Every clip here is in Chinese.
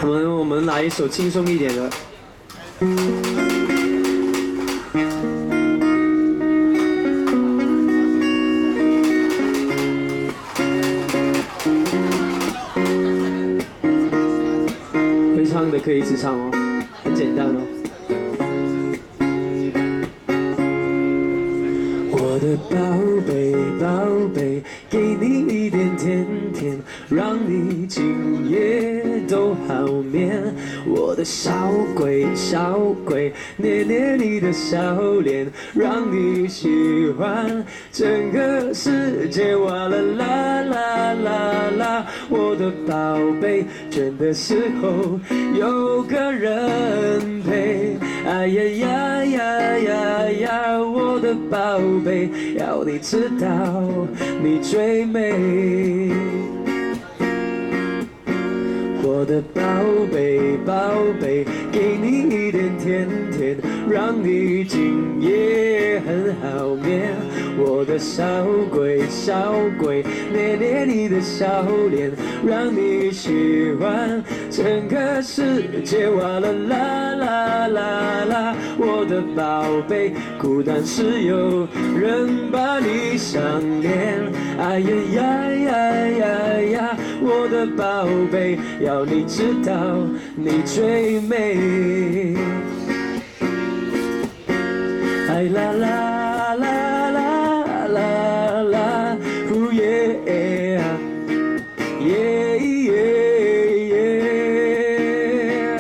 我们来一首轻松一点的。会唱的可以一直唱哦，很简单哦。我的宝贝宝贝，给你一点甜甜，让你今夜都好眠。我的小鬼小鬼，捏捏你的小脸，让你喜欢整个世界。哇啦啦啦啦啦，我的宝贝，倦的时候有个人陪。哎呀呀呀呀呀，我的宝贝，要你知道你最美。我的宝贝宝贝，给你一点甜甜，让你今夜很好眠。我的小鬼小鬼，捏捏你的小脸，让你喜欢整个世界。哇啦啦啦啦啦，我的宝贝，孤单时有人把你想念。哎呀呀呀呀呀，我的宝贝，要你知道你最美。哎啦啦啦啦啦啦，呼耶耶耶耶，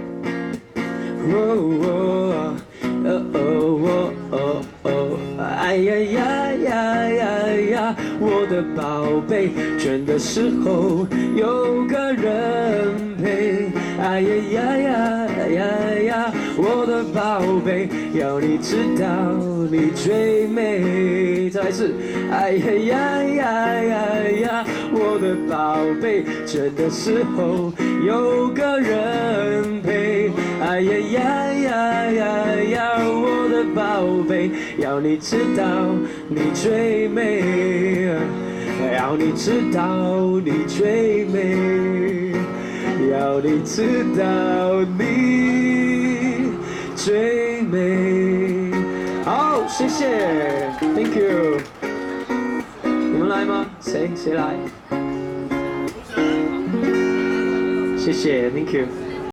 哦哦哦哦，哎呀呀呀呀呀，我的宝贝，倦的时候有个人陪。哎呀呀呀呀呀，我的宝贝，要你知道你最美。再来一次，哎呀呀呀呀呀，我的宝贝，倦的时候有个人陪。哎呀呀呀呀呀，我的宝贝，要你知道你最美，要你知道你最美，要你知道你最美。好，谢谢 ，Thank you。你们来吗？谁来？谢谢 ，Thank you。